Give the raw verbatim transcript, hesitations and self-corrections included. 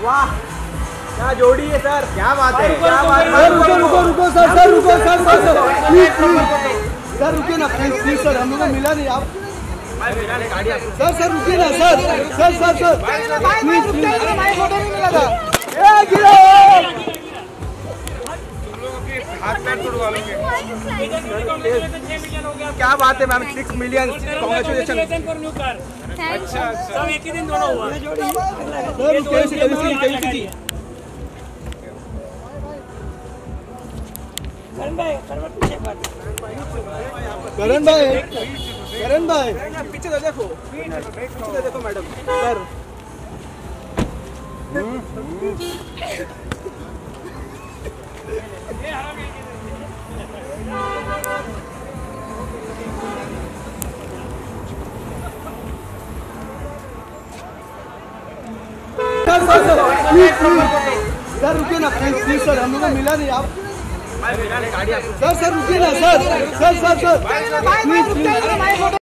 वाह क्या जोड़ी है सर, क्या बात है, क्या बात है। रुको रुको रुको सर सर रुको sir sir sir please please sir रुकिए ना प्लीज प्लीज सर, हम लोग को मिला नहीं आप सर सर रुकिए ना sir sir sir sir please please photo नहीं मिला था। ए गिरो हाथ पैर तोड़वा लोगे। क्या बात है मैम, सिक्स मिलियन कांग्रेचुलेशन। अच्छा सब एक ही दिन दोनों हुआ। करण भाई करण भाई करण भाई पीछे तो देखो, पीछे तो देखो madam sir. Sir sir sir please please sir रुकिए ना प्लीज प्लीज सर, हम लोग को मिला नहीं आप सर सर रुकिए ना sir sir sir sir please please